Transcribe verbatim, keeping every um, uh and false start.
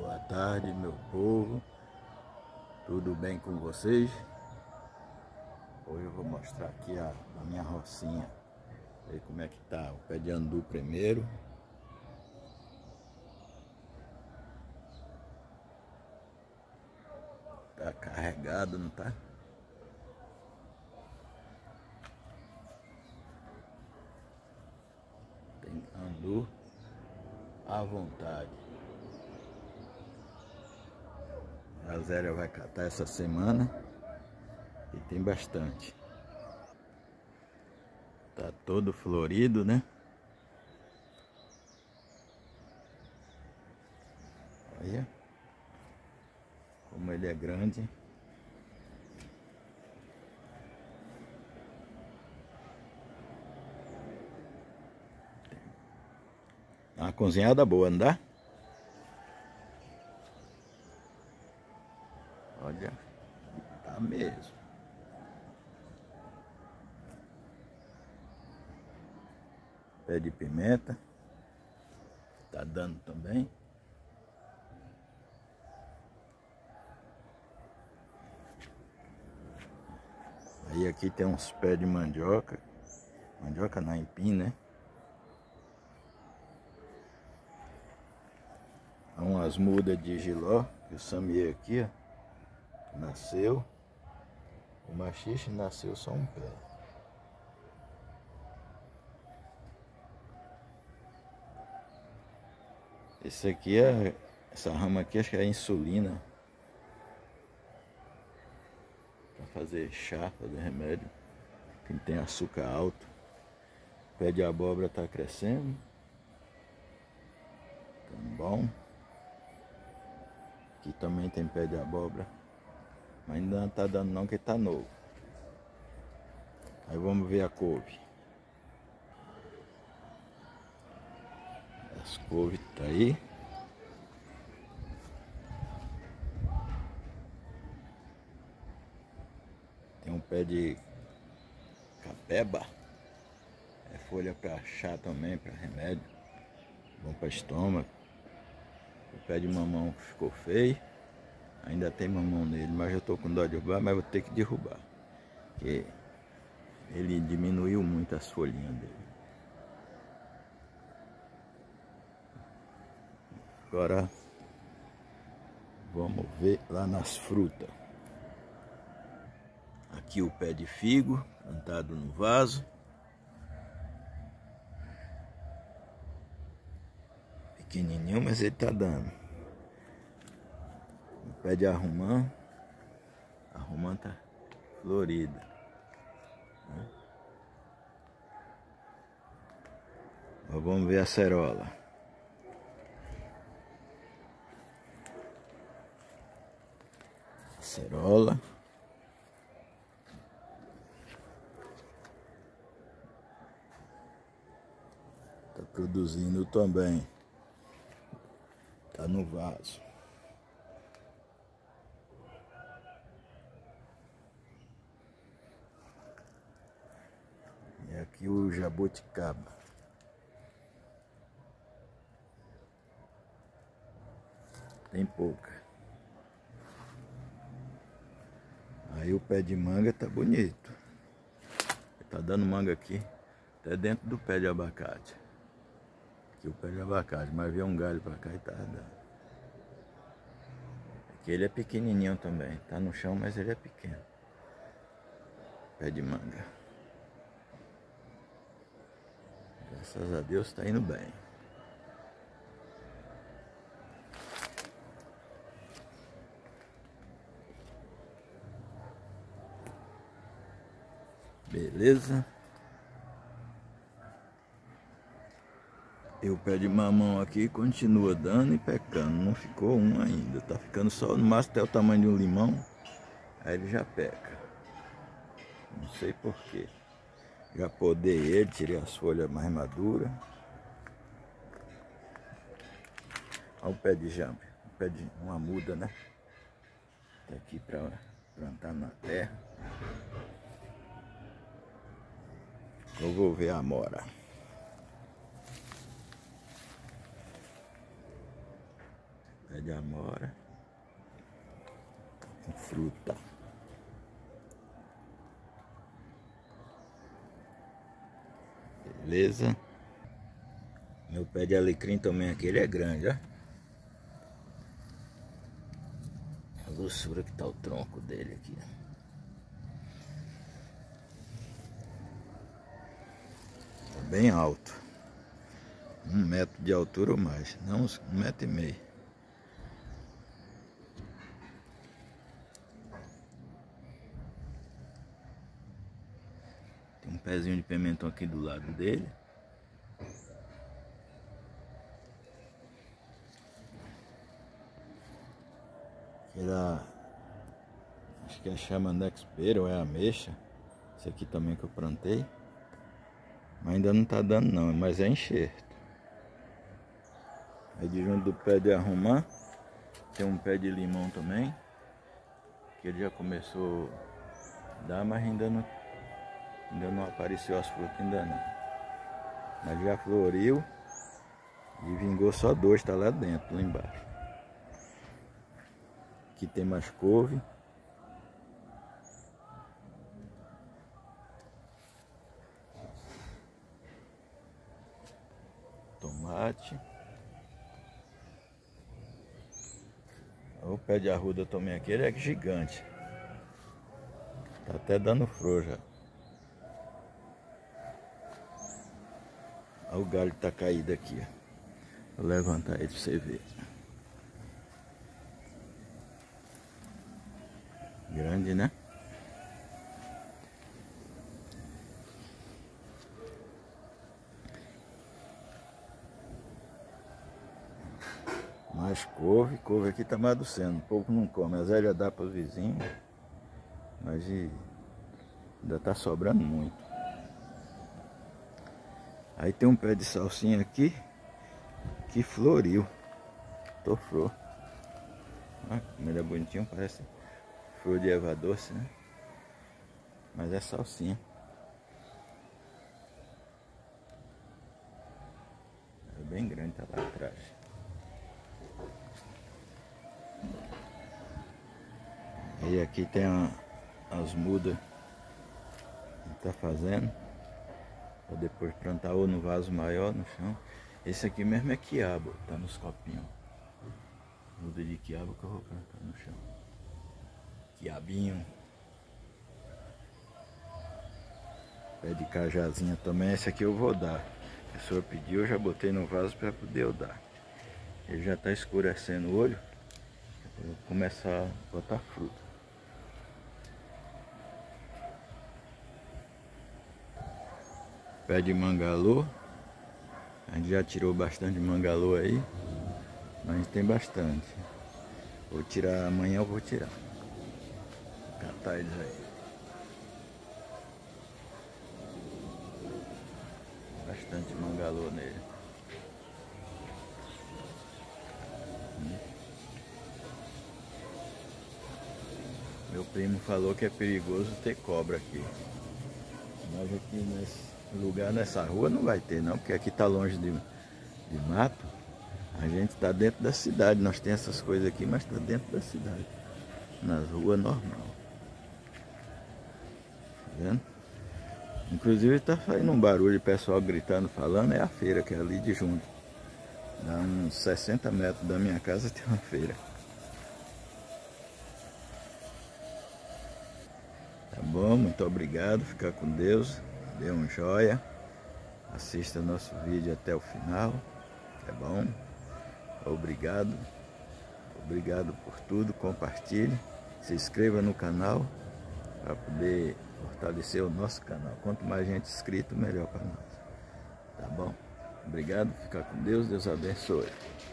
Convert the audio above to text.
Boa tarde, meu povo. Tudo bem com vocês? Hoje eu vou mostrar aqui a, a minha rocinha. Ver como é que tá o pé de andu primeiro. Tá carregado, não tá? Tem andu à vontade. A Zélia vai catar essa semana e tem bastante. Tá todo florido, né? Olha como ele é grande. Uma cozinhada boa, não dá? Olha, tá mesmo. Pé de pimenta. Tá dando também. Aí aqui tem uns pés de mandioca. Mandioca não, empim, né? Umas mudas de giló. Que o Samier aqui, ó, nasceu. O machixe nasceu só um pé. Esse aqui é... Essa rama aqui acho que é insulina. Pra fazer chá, fazer remédio. Quem tem açúcar alto. O pé de abóbora tá crescendo. Tá bom. Aqui também tem pé de abóbora. Mas ainda não tá dando não, que tá novo. Aí vamos ver a couve. As couves tá aí. Tem um pé de capeba. É folha para chá também, para remédio. Bom para estômago. O pé de mamão ficou feio. Ainda tem mamão nele, mas eu tô com dó de derrubar, mas vou ter que derrubar. Porque ele diminuiu muito as folhinhas dele. Agora vamos ver lá nas frutas. Aqui o pé de figo, plantado no vaso. Pequenininho, mas ele tá dando. O pé de arrumã. Arrumã tá florida. Mas vamos ver a cerola. Acerola. Tá produzindo também. Tá no vaso. E aqui o jabuticaba. Tem pouca. Aí o pé de manga tá bonito. Tá dando manga aqui, até dentro do pé de abacate. Aqui o pé de abacate, mas veio um galho pra cá e tá dando. Aqui ele é pequenininho também, tá no chão, mas ele é pequeno. Pé de manga. Graças a Deus tá indo bem. Beleza? E o pé de mamão aqui continua dando e pecando. Não ficou um ainda. Tá ficando só no máximo até o tamanho de um limão. Aí ele já peca. Não sei porquê. Já podei ele, tirei as folhas mais maduras. Olha o pé de jambe. O pé de uma muda, né? Tá aqui pra plantar na terra. Eu vou ver a amora. Pé de de amora com fruta. Beleza? Meu pé de alecrim também aqui, ele é grande, ó. A grossura que tá o tronco dele aqui, ó. Bem alto, um metro de altura ou mais, não um metro e meio. Tem um pezinho de pimentão aqui do lado dele. Era, acho que é chama Nexpera ou é ameixa. Esse aqui também que eu plantei. Mas ainda não tá dando não, mas é enxerto. Aí de junto do pé de arrumar, tem um pé de limão também. Que ele já começou a dar, mas ainda não, ainda não apareceu as frutas, ainda não. Mas já floriu e vingou só dois, tá lá dentro, lá embaixo. Aqui tem mais couve. Tomate. O pé de arruda também aqui, ele é gigante. Tá até dando flor já. Olha o galho que tá caído aqui, ó. Vou levantar ele pra você ver. Grande, né? Mais couve, couve aqui tá amadurecendo, o povo não come, às vezes já dá para os vizinhos, mas ainda tá sobrando muito. Aí tem um pé de salsinha aqui que floriu, tofrou. Olha como ele é bonitinho, parece flor de erva doce, né? Mas é salsinha. É bem grande, tá lá atrás. E aqui tem a, as mudas que tá fazendo para depois plantar ou no vaso maior no chão. Esse aqui mesmo é quiabo, tá nos copinhos. Muda de quiabo que eu vou plantar no chão. Quiabinho. Pé de cajazinha também, esse aqui eu vou dar. A pessoa pediu, eu já botei no vaso para poder eu dar. Ele já tá escurecendo o olho. Eu vou começar a botar fruta. Pé de mangalô. A gente já tirou bastante mangalô aí. Mas tem bastante. Vou tirar amanhã, eu vou tirar. Catar eles aí. Bastante mangalô nele. Hum. Meu primo falou que é perigoso ter cobra aqui. Mas aqui nesse lugar, nessa rua, não vai ter não, porque aqui tá longe de, de mato. A gente tá dentro da cidade, nós temos essas coisas aqui, mas tá dentro da cidade. Nas ruas normal. Tá vendo? Inclusive tá saindo um barulho, o pessoal gritando, falando, é a feira que é ali de junto. Dá uns sessenta metros da minha casa tem uma feira. Tá bom? Muito obrigado, fica com Deus. Dê um joia. Assista nosso vídeo até o final. Tá bom? Obrigado. Obrigado por tudo. Compartilhe. Se inscreva no canal para poder fortalecer o nosso canal. Quanto mais gente inscrito, melhor para nós. Tá bom? Obrigado. Fica com Deus. Deus abençoe.